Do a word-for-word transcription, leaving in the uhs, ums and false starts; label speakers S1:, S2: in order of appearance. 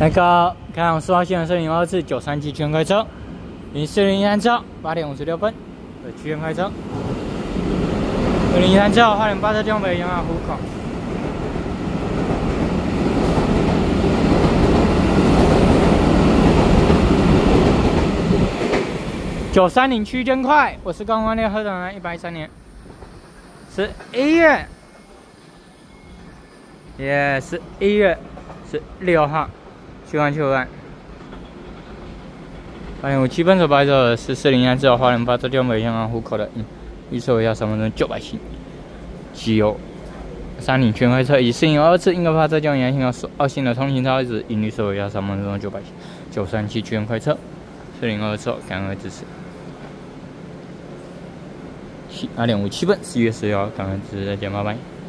S1: 那个开往四号线的四零二次九三七全开车，零四零三车八点五十六分的全开车，二零三车花莲八车江北阳雅湖口。 九三零区间快，我是高光烈合长人，一百一三年十一月，也十一月十六号，去完去完。八点五七分所拍摄的是四零三之后花莲八车江北阳雅湖口的，嗯，预测一下三分钟九百星，九三零全开车以四零二次应该发车江阳性和二线的通行超值，盈利收一下三分钟九百星，九三七全开车。 四零二次，感恩支持。七二点五七分，十一月十六号，感恩支持，再见，拜拜。